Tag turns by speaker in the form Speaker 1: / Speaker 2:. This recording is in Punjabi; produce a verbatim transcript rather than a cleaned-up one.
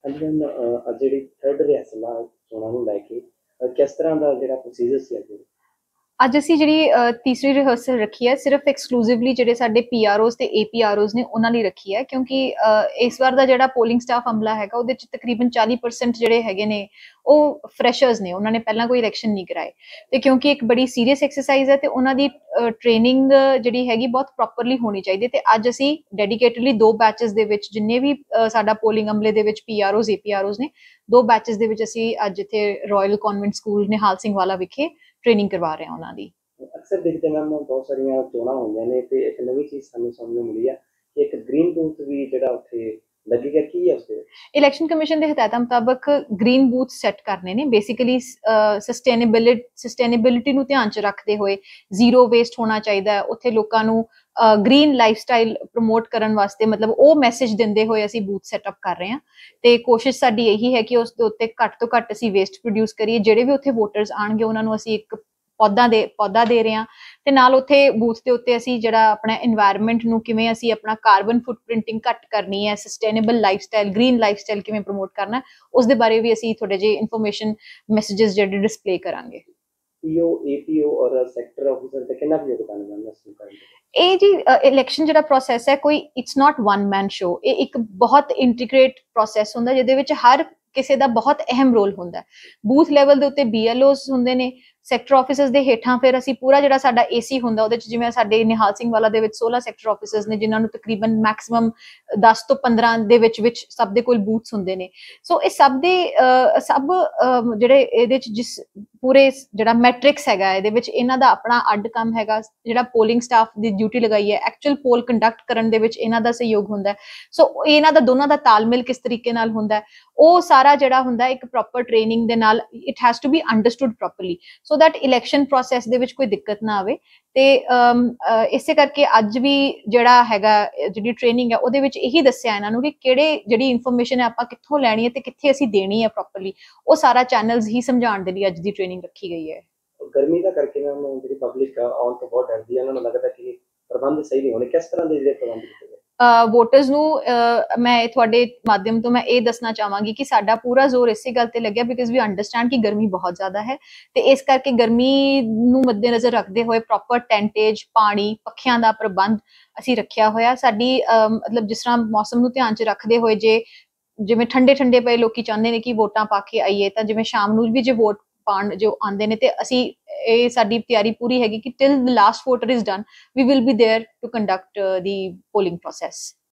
Speaker 1: ਹਾਂਜੀ ਮੈਮ, ਅ, ਅੱਜ ਜਿਹੜੀ ਥਰਡ ਰਿਹਰਸਲ ਆ ਚੋਣਾਂ ਨੂੰ ਲੈ ਕੇ ਅ, ਕਿਸ ਤਰ੍ਹਾਂ ਦਾ ਜਿਹੜਾ ਪ੍ਰੋਸੀਜਰ ਸੀ ਅੱਜ?
Speaker 2: ਅੱਜ ਅਸੀਂ ਜਿਹੜੀ ਅ, ਤੀਸਰੀ ਰਿਹਰਸਲ ਰੱਖੀ ਹੈ ਸਿਰਫ ਐਕਸਕਲੂਸਿਵਲੀ ਜਿਹੜੇ ਸਾਡੇ ਪੀਆਰਓਜ਼ ਤੇ ਏਪੀਆਰਓਜ਼ ਨੇ ਉਹਨਾਂ ਲਈ ਰੱਖੀ ਹੈ, ਕਿਉਂਕਿ ਅ, ਇਸ ਵਾਰ ਦਾ ਜਿਹੜਾ ਪੋਲਿੰਗ ਸਟਾਫ ਅਮਲਾ ਹੈਗਾ ਉਹਦੇ ਚ ਤਕਰੀਬਨ ਚਾਲੀ ਪਰਸੈਂਟ ਜਿਹੜੇ ਹੈਗੇ ਨੇ ਉਹ ਫਰੈਸ਼ਰਸ ਨੇ, ਉਹਨਾਂ ਨੇ ਪਹਿਲਾਂ ਕੋਈ ਇਲੈਕਸ਼ਨ ਨਹੀਂ ਕਰਾਏ। ਤੇ ਕਿਉਂਕਿ ਇੱਕ ਬੜੀ ਸੀਰੀਅਸ ਐਕਸਰਸਾਈਜ਼ ਹੈ ਤੇ ਉਹਨਾਂ ਦੀ ਟ੍ਰੇਨਿੰਗ ਜਿਹੜੀ ਹੈਗੀ ਬਹੁਤ ਪ੍ਰੋਪਰਲੀ ਹੋਣੀ ਚਾਹੀਦੀ, ਤੇ ਅੱਜ ਅਸੀਂ ਡੈਡੀਕੇਟਡਲੀ ਦੋ ਬੈਚਸ ਦੇ ਵਿੱਚ ਜਿੰਨੇ ਵੀ ਅ, ਸਾਡਾ ਪੋਲਿੰਗ ਅਮਲੇ ਦੇ ਵਿੱਚ ਪੀਆਰਓਜ਼ ਏਪੀਆਰਓਜ਼ ਨੇ, ਦੋ ਬੈਚਸ ਦੇ ਵਿੱਚ ਅਸੀਂ ਅੱਜ ਇੱਥੇ Royal Convent School Nihal Singh Wala ਵਿਖੇ ਟ੍ਰੇਨਿੰਗ ਕਰਵਾ ਰਹੇ ਹਾਂ ਉਹਨਾਂ ਦੀ।
Speaker 1: ਅਕਸਰ ਦੇਖਦੇ ਮੈਮ ਬਹੁਤ ਸਾਰੀਆਂ ਚੋਣਾਂ ਹੋਈਆਂ ਨੇ ਤੇ ਇੱਕ ਨਵੀਂ ਚੀਜ਼ ਸਾਨੂੰ ਸੁਣਨ ਨੂੰ ਮਿਲੀ ਆ ਕਿ ਇੱਕ ਗ੍ਰੀਨ ਬੂਥ ਵੀ ਜਿਹੜਾ ਉੱਥੇ ਲੱਗੇਗਾ, ਕੀ ਹੈ ਉਸਦੇ?
Speaker 2: ਇਲੈਕਸ਼ਨ ਕਮਿਸ਼ਨ ਦੇ ਹਦਾਇਤਾਂ ਮੁਤਾਬਕ ਗ੍ਰੀਨ ਬੂਥ ਸੈੱਟ ਕਰਨੇ ਨੇ, ਬੇਸਿਕਲੀ ਸਸਟੇਨੇਬਿਲਿਟੀ ਸਸਟੇਨੇਬਿਲਿਟੀ ਨੂੰ ਧਿਆਨ ਚ ਰੱਖਦੇ ਹੋਏ ਜ਼ੀਰੋ ਵੇਸਟ ਹੋਣਾ ਚਾਹੀਦਾ ਹੈ ਉੱਥੇ, ਲੋਕਾਂ ਨੂੰ ਗ੍ਰੀਨ ਲਾਈਫਸਟਾਈਲ ਪ੍ਰਮੋਟ ਕਰਨ ਵਾਸਤੇ, ਮਤਲਬ ਉਹ ਮੈਸੇਜ ਦਿੰਦੇ ਹੋਏ ਅਸੀਂ ਬੂਥ ਸੈਟਅਪ ਕਰ ਰਹੇ ਹਾਂ। ਤੇ ਕੋਸ਼ਿਸ਼ ਸਾਡੀ ਇਹੀ ਹੈ ਕਿ ਉਸ ਦੇ ਉੱਤੇ ਘੱਟ ਤੋਂ ਘੱਟ ਅਸੀਂ ਵੇਸਟ ਪ੍ਰੋਡਿਊਸ ਕਰੀਏ। ਜਿਹੜੇ ਵੀ ਉੱਥੇ ਵੋਟਰਸ ਆਣਗੇ ਉਹਨਾਂ ਨੂੰ ਅਸੀਂ ਇੱਕ ਪੌਦਾ ਦੇ ਪੌਦਾ ਦੇ ਰਹੇ ਹਾਂ, ਤੇ ਨਾਲ ਉੱਥੇ ਬੂਥ ਦੇ ਉੱਤੇ ਅਸੀਂ ਜਿਹੜਾ ਆਪਣਾ এনवायरमेंट ਨੂੰ ਕਿਵੇਂ ਅਸੀਂ ਆਪਣਾ ਕਾਰਬਨ ਫੁੱਟਪ੍ਰਿੰਟਿੰਗ ਘੱਟ ਕਰਨੀ ਹੈ, ਸਸਟੇਨੇਬਲ ਲਾਈਫਸਟਾਈਲ ਗ੍ਰੀਨ ਲਾਈਫਸਟਾਈਲ ਕਿਵੇਂ ਪ੍ਰਮੋਟ ਕਰਨਾ, ਉਸ ਦੇ ਬਾਰੇ ਵੀ ਅਸੀਂ ਥੋੜੇ ਜਿਹੇ ਇਨਫੋਰਮੇਸ਼ਨ ਮੈਸੇजेस ਜਿਹੜੇ ਡਿਸਪਲੇ ਕਰਾਂਗੇ।
Speaker 1: ਪੀਓ, ਏਪੀਓ ਔਰ ਸੈਕਟਰ ਆਫਿਸਰ ਦਾ ਕਿੰਨਾ ਕੁ ਯੋਗਦਾਨ ਹੈ ਮੈਮ ਇਸ ਨੂੰ ਕਰਨ ਦੇ?
Speaker 2: ਇਹ ਜੀ ਇਲੈਕਸ਼ਨ ਜਿਹੜਾ ਪ੍ਰੋਸੈਸ ਹੈ, ਕੋਈ it's not one man show, ਇਹ ਇੱਕ ਬਹੁਤ ਇੰਟੀਗ੍ਰੇਟ ਪ੍ਰੋਸੈਸ ਹੁੰਦਾ ਜਿਹਦੇ ਵਿੱਚ ਹਰ ਕਿਸੇ ਦਾ ਬਹੁਤ ਅਹਿਮ ਰੋਲ ਹੁੰਦਾ। ਬੂਥ ਲੈਵਲ ਦੇ ਉੱਤੇ ਬੀਐਲਓਜ਼ ਹੁੰਦੇ ਨੇ, ਸੈਕਟਰ ਆਫਿਸਰਸ ਦੇ ਹੇਠਾਂ ਫਿਰ ਅਸੀਂ ਪੂਰਾ ਜਿਹੜਾ ਸਾਡਾ ਏਸੀ ਹੁੰਦਾ ਉਹਦੇ ਚ, ਜਿਵੇਂ ਸਾਡੇ ਨਿਹਾਲ ਸਿੰਘ ਵਾਲਾ ਦੇ ਵਿੱਚ ਸੋਲਾਂ ਸੈਕਟਰ ਆਫਿਸਰਸ ਨੇ ਜਿਨ੍ਹਾਂ ਨੂੰ ਤਕਰੀਬਨ ਮੈਕਸਿਮਮ ਦਸ ਤੋਂ ਪੰਦਰਾਂ ਦੇ ਵਿੱਚ ਵਿੱਚ ਸਭ ਦੇ ਕੋਲ ਬੂਥਸ ਹੁੰਦੇ ਨੇ। ਸੋ ਇਹ ਸਭ ਦੇ ਅਹ, ਸਭ ਅਹ, ਜਿਹੜੇ ਇਹਦੇ ਚ ਜਿਸ ਪੂਰੇ ਜਿਹੜਾ ਮੈਟ੍ਰਿਕਸ ਹੈਗਾ ਇਹਦੇ ਵਿੱਚ ਇਹਨਾਂ ਦਾ ਆਪਣਾ ਅੱਡ ਕੰਮ ਹੈਗਾ। ਜਿਹੜਾ ਪੋਲਿੰਗ ਸਟਾਫ ਦੀ ਡਿਊਟੀ ਲਗਾਈ ਹੈ ਐਕਚੁਅਲ ਪੋਲ ਕੰਡਕਟ ਕਰਨ ਦੇ ਵਿੱਚ ਇਹਨਾਂ ਦਾ ਸਹਿਯੋਗ ਹੁੰਦਾ। ਸੋ ਇਹਨਾਂ ਦਾ ਦੋਨਾਂ ਦਾ ਤਾਲਮੇਲ ਕਿਸ ਤਰੀਕੇ ਨਾਲ ਹੁੰਦਾ, ਉਹ ਸਾਰਾ ਜਿਹੜਾ ਹੁੰਦਾ ਇੱਕ ਪ੍ਰੋਪਰ ਟ੍ਰੇਨਿੰਗ ਦੇ ਨਾਲ it has to be understood properly, so that election process ਦੇ ਵਿੱਚ ਕੋਈ ਦਿੱਕਤ ਨਾ ਆਵੇ। ਤੇ ਇਸੇ ਕਰਕੇ ਅੱਜ ਵੀ ਜਿਹੜਾ ਹੈਗਾ ਜਿਹੜੀ ਟ੍ਰੇਨਿੰਗ ਹੈ ਉਹਦੇ ਵਿੱਚ ਇਹੀ ਦੱਸਿਆ ਇਹਨਾਂ ਨੂੰ ਕਿ ਕਿਹੜੇ ਜਿਹੜੀ ਇਨਫੋਰਮੇਸ਼ਨ ਹੈ ਆਪਾਂ ਕਿੱਥੋਂ ਲੈਣੀ ਹੈ ਤੇ ਕਿੱਥੇ ਅਸੀਂ ਦੇਣੀ ਹੈ ਪ੍ਰੋਪਰਲੀ, ਉਹ ਸਾਰਾ ਚੈਨਲਸ ਹੀ ਸਮਝਾਉਣ ਦੇ ਲਈ ਅੱਜ ਦੀ ਟ੍ਰੇਨਿੰਗ ਰੱਖੀ ਗਈ ਹੈ।
Speaker 1: ਗਰਮੀ ਦਾ ਕਰਕੇ ਮੈਮ ਜਿਹੜੀ ਪਬਲਿਕ ਆਉਣ ਤੋਂ ਬਹੁਤ ਡਰਦੀ ਹੈ, ਉਹਨਾਂ ਨੂੰ ਲੱਗਦਾ ਕਿ ਪ੍ਰਬੰਧ ਸਹੀ ਨਹੀਂ ਹੋਣੇ, ਕਿਸ ਤਰ੍ਹਾਂ ਦੇ ਜਿਹੜੇ ਪ੍ਰਬੰਧ ਕੀਤੇ ਗਏ?
Speaker 2: ਵੋਟਰਸ ਨੂੰ ਮੈਂ ਤੁਹਾਡੇ ਮਾਧਿਅਮ ਤੋਂ ਮੈਂ ਇਹ ਦੱਸਣਾ ਚਾਹਾਂਗੀ ਕਿ ਸਾਡਾ ਪੂਰਾ ਜ਼ੋਰ ਇਸੇ ਗੱਲ ਤੇ ਲੱਗਿਆ ਬਿਕਾਜ਼ ਵੀ ਅੰਡਰਸਟੈਂਡ ਕਿ ਗਰਮੀ ਬਹੁਤ ਜ਼ਿਆਦਾ ਹੈ, ਤੇ ਇਸ ਕਰਕੇ ਗਰਮੀ ਨੂੰ ਮੱਦੇਨਜ਼ਰ ਰੱਖਦੇ ਹੋਏ ਪ੍ਰੋਪਰ ਟੈਂਟੇਜ, ਪਾਣੀ, ਪੱਖਿਆਂ ਦਾ ਪ੍ਰਬੰਧ ਅਸੀਂ ਰੱਖਿਆ ਹੋਇਆ। ਸਾਡੀ ਮਤਲਬ ਜਿਸ ਤਰ੍ਹਾਂ ਮੌਸਮ ਨੂੰ ਧਿਆਨ ਚ ਰੱਖਦੇ ਹੋਏ, ਜੇ ਜਿਵੇਂ ਠੰਡੇ ਠੰਡੇ ਪਏ ਲੋਕੀ ਚਾਹੁੰਦੇ ਨੇ ਕਿ ਵੋਟਾਂ ਪਾ ਕੇ ਆਈਏ, ਤਾਂ ਜਿਵੇਂ ਸ਼ਾਮ ਨੂੰ ਵੀ ਜੇ ਵੋਟ ਪਾਣ ਜੋ ਆਉਂਦੇ ਨੇ, ਤੇ ਅਸੀਂ ਇਹ ਸਾਡੀ ਤਿਆਰੀ ਪੂਰੀ ਹੈਗੀ ਕਿ till the last voter is done we will be there to conduct the polling process.